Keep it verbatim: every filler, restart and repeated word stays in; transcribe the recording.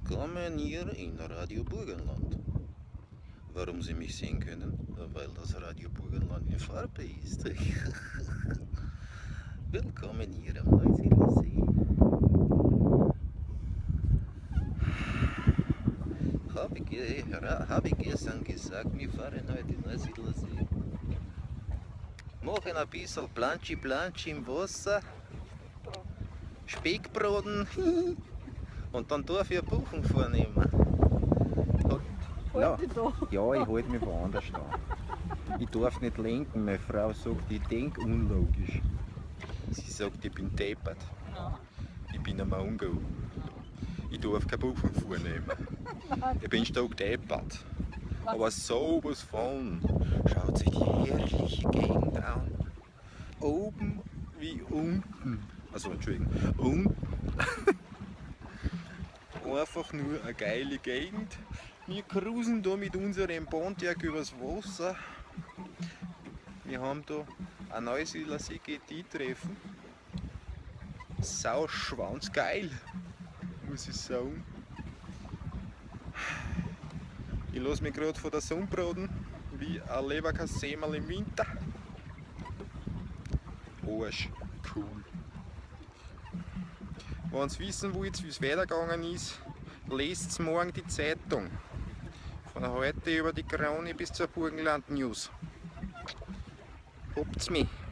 Willkommen hier in Radio Burgenland. Warum Sie mich sehen können? Weil das Radio Burgenland in Farbe ist. Willkommen hier am Neusiedler See. Habe ich, hab ich gestern gesagt, wir fahren heute in Neusiedler See. Machen ein bisschen Planschi Planschi im Wasser. Speckbraten. Und dann darf ich eine Buchung vornehmen. Und, Ja, ja, ich halte mich woanders da. Ich darf nicht lenken, meine Frau sagt, ich denke unlogisch. Sie sagt, ich bin deppert. Ich bin ein Mongo. Ich darf keine Buchung vornehmen. Ich bin stark deppert. Aber sowas von. Schaut sich die herrliche Gegend an. Oben wie unten. Also Entschuldigung, unten. Einfach nur eine geile Gegend. Wir cruisen da mit unserem Pontiac übers Wasser. Wir haben da ein Neusiedler See G T-Treffen. Sau schwanzgeil, muss ich sagen. Ich lasse mich gerade von der Sonne braten, wie ein Leberkässemmel im Winter. Arsch, cool. Wenn ihr wissen wollt, wie es weitergegangen ist, lest morgen die Zeitung. Von heute über die Krone bis zur Burgenland News. Habt's mich!